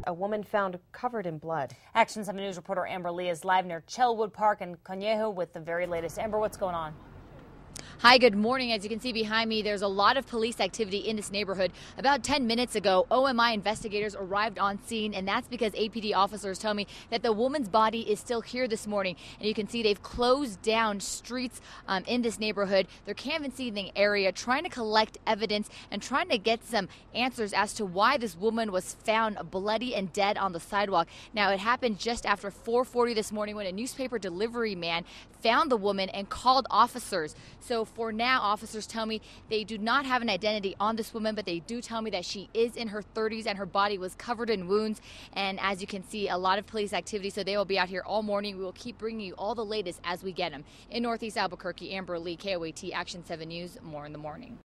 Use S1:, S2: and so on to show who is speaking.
S1: a woman found covered in blood.
S2: Action 7 News reporter Amber Lee is live near Chelwood Park in Conejo with the very latest. Amber, what's going on?
S3: Hi, good morning. As you can see behind me, there's a lot of police activity in this neighborhood. About 10 minutes ago, OMI investigators arrived on scene, and that's because APD officers tell me that the woman's body is still here this morning. And you can see they've closed down streets in this neighborhood. They're canvassing the area, trying to collect evidence and trying to get some answers as to why this woman was found bloody and dead on the sidewalk. Now, it happened just after 4:40 this morning when a newspaper delivery man found the woman and called officers. So for now, officers tell me they do not have an identity on this woman, but they do tell me that she is in her 30s and her body was covered in wounds. And as you can see, a lot of police activity, so they will be out here all morning. We will keep bringing you all the latest as we get them. In Northeast Albuquerque, Amber Lee, KOAT, Action 7 News, more in the morning.